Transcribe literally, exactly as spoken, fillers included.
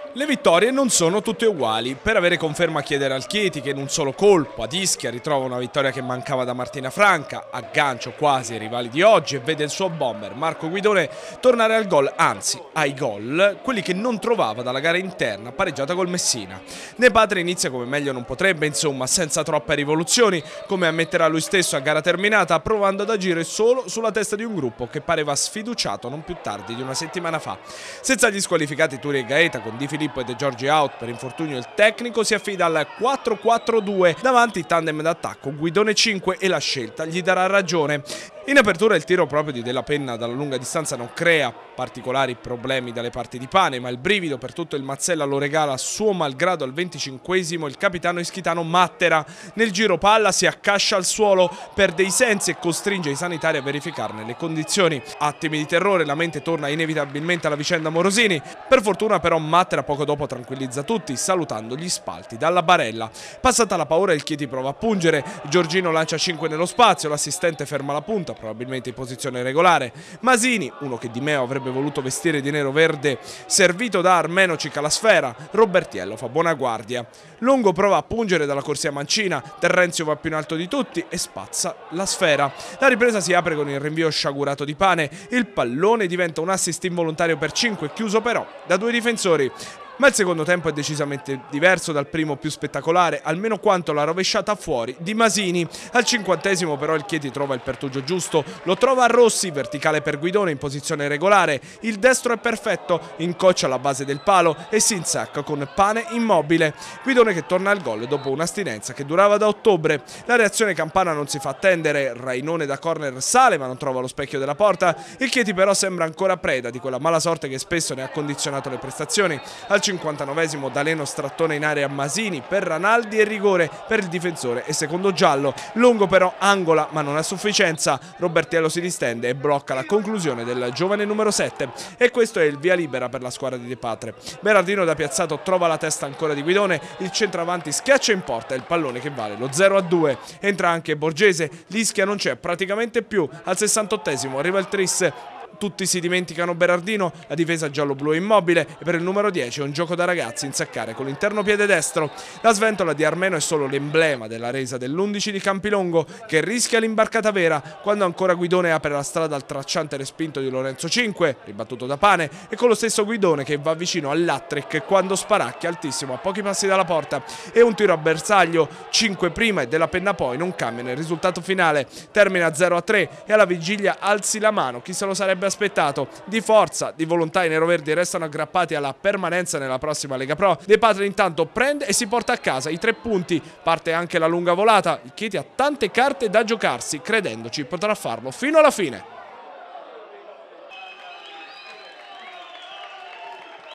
Le vittorie non sono tutte uguali. Per avere conferma chiedere al Chieti che in un solo colpo ad Ischia ritrova una vittoria che mancava da Martina Franca, aggancio quasi ai rivali di oggi e vede il suo bomber Marco Guidone tornare al gol, anzi ai gol, quelli che non trovava dalla gara interna pareggiata col Messina. De Patria inizia come meglio non potrebbe, insomma, senza troppe rivoluzioni, come ammetterà lui stesso a gara terminata, provando ad agire solo sulla testa di un gruppo che pareva sfiduciato non più tardi di una settimana fa. Senza gli squalificati Turi e Gaeta, con Di Filippo e De Giorgi out per infortunio, il tecnico si affida al quattro quattro due, davanti tandem d'attacco Guidone cinque e la scelta gli darà ragione. In apertura il tiro proprio di Della Penna dalla lunga distanza non crea particolari problemi dalle parti di Pane, ma il brivido per tutto il Mazzella lo regala suo malgrado al venticinquesimo il capitano ischitano Mattera. Nel giro palla si accascia al suolo, perde i sensi e costringe i sanitari a verificarne le condizioni. Attimi di terrore, la mente torna inevitabilmente alla vicenda Morosini. Per fortuna però Mattera poco dopo tranquillizza tutti, salutando gli spalti dalla barella. Passata la paura il Chieti prova a pungere, Giorgino lancia cinque nello spazio, l'assistente ferma la punta, probabilmente in posizione regolare. Masini, uno che Di Meo avrebbe voluto vestire di nero-verde, servito da Armeno cicca la sfera, Robertiello fa buona guardia. Longo prova a pungere dalla corsia mancina, Terrenzio va più in alto di tutti e spazza la sfera. La ripresa si apre con il rinvio sciagurato di Pane, il pallone diventa un assist involontario per cinque, chiuso però da due difensori. Ma il secondo tempo è decisamente diverso dal primo, più spettacolare, almeno quanto la rovesciata fuori di Masini. Al cinquantesimo però il Chieti trova il pertugio giusto, lo trova a Rossi, verticale per Guidone in posizione regolare, il destro è perfetto, incoccia la base del palo e si insacca con Pane immobile. Guidone che torna al gol dopo un'astinenza che durava da ottobre. La reazione campana non si fa attendere, Rainone da corner sale ma non trova lo specchio della porta, il Chieti però sembra ancora preda di quella mala sorte che spesso ne ha condizionato le prestazioni. Al cinquantanovesimo D'Aleno strattone in area a Masini per Ranaldi e rigore per il difensore e secondo giallo. Longo però angola ma non a sufficienza, Robertiello si distende e blocca la conclusione del giovane numero sette e questo è il via libera per la squadra di De Patria. Berardino da piazzato trova la testa ancora di Guidone, il centravanti schiaccia in porta il pallone che vale lo zero a due. Entra anche Borgese, l'Ischia non c'è praticamente più. Al sessantottesimo arriva il tris. Tutti si dimenticano Berardino, la difesa giallo-blu è immobile e per il numero dieci è un gioco da ragazzi insaccare con l'interno piede destro. La sventola di Armeno è solo l'emblema della resa dell'undici di Campilongo che rischia l'imbarcata vera quando ancora Guidone apre la strada al tracciante respinto di Lorenzo cinque, ribattuto da Pane, e con lo stesso Guidone che va vicino all'hat-trick quando sparacchia altissimo a pochi passi dalla porta e un tiro a bersaglio, cinque prima e Della Penna poi non cambia nel risultato finale. Termina zero a tre e alla vigilia alzi la mano chi se lo sarebbe aspettato. Di forza, di volontà i neroverdi restano aggrappati alla permanenza nella prossima Lega Pro. De Patria intanto prende e si porta a casa i tre punti. Parte anche la lunga volata. Il Chieti ha tante carte da giocarsi, credendoci potrà farlo fino alla fine.